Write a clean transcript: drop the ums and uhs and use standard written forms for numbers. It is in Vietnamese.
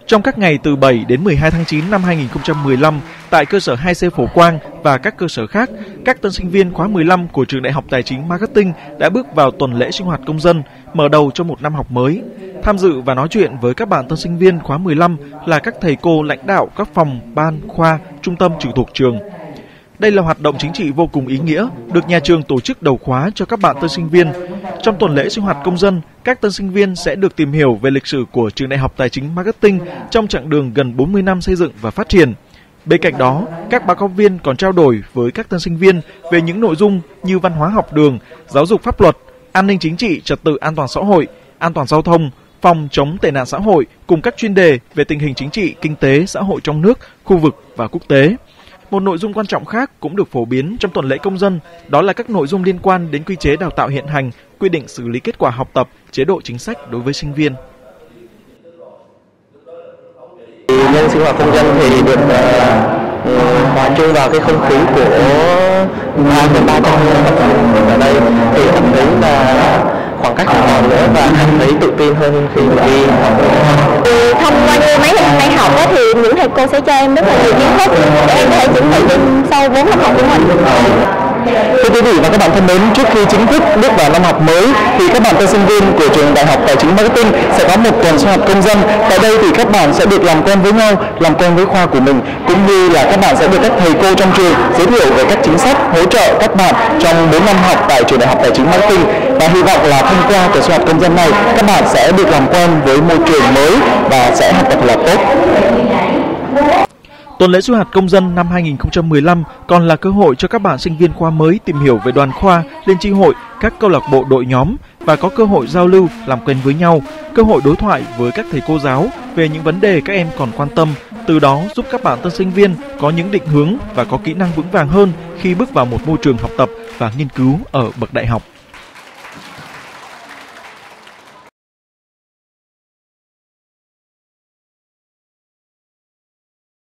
Trong các ngày từ 7 đến 12 tháng 9 năm 2015, tại cơ sở 2C Phổ Quang và các cơ sở khác, các tân sinh viên khóa 15 của Trường Đại học Tài chính Marketing đã bước vào tuần lễ sinh hoạt công dân, mở đầu cho một năm học mới. Tham dự và nói chuyện với các bạn tân sinh viên khóa 15 là các thầy cô lãnh đạo các phòng, ban, khoa, trung tâm trực thuộc trường. Đây là hoạt động chính trị vô cùng ý nghĩa, được nhà trường tổ chức đầu khóa cho các bạn tân sinh viên. Trong tuần lễ sinh hoạt công dân, các tân sinh viên sẽ được tìm hiểu về lịch sử của Trường Đại học Tài chính Marketing trong chặng đường gần 40 năm xây dựng và phát triển. Bên cạnh đó, các báo cáo viên còn trao đổi với các tân sinh viên về những nội dung như văn hóa học đường, giáo dục pháp luật, an ninh chính trị, trật tự an toàn xã hội, an toàn giao thông, phòng chống tệ nạn xã hội cùng các chuyên đề về tình hình chính trị, kinh tế, xã hội trong nước, khu vực và quốc tế. Một nội dung quan trọng khác cũng được phổ biến trong tuần lễ công dân, đó là các nội dung liên quan đến quy chế đào tạo hiện hành, quy định xử lý kết quả học tập, chế độ chính sách đối với sinh viên. Nhân sinh hoạt công dân thì được hòa chung vào cái không khí của 3 con ở đây thì cảm thấy là khoảng cách không còn nữa và cảm thấy tự tin hơn khi mà đi học. Thông qua như mấy ngày hôm nay học thì những thầy cô sẽ cho em rất là nhiều kiến thức để em có thể chuẩn bị sau 4 năm học của mình. Thưa quý vị và các bạn thân mến, trước khi chính thức bước vào năm học mới thì các bạn tân sinh viên của Trường Đại học Tài chính Marketing sẽ có một tuần sinh hoạt công dân. Tại đây thì các bạn sẽ được làm quen với nhau, làm quen với khoa của mình, cũng như là các bạn sẽ được các thầy cô trong trường giới thiệu về các chính sách hỗ trợ các bạn trong 4 năm học tại Trường Đại học Tài chính Marketing. Và hy vọng là thông qua tuần sinh hoạt công dân này, các bạn sẽ được làm quen với môi trường mới và sẽ học tập là tốt. Tuần lễ sinh hoạt công dân năm 2015 còn là cơ hội cho các bạn sinh viên khoa mới tìm hiểu về đoàn khoa, liên chi hội, các câu lạc bộ đội nhóm và có cơ hội giao lưu, làm quen với nhau, cơ hội đối thoại với các thầy cô giáo về những vấn đề các em còn quan tâm, từ đó giúp các bạn tân sinh viên có những định hướng và có kỹ năng vững vàng hơn khi bước vào một môi trường học tập và nghiên cứu ở bậc đại học.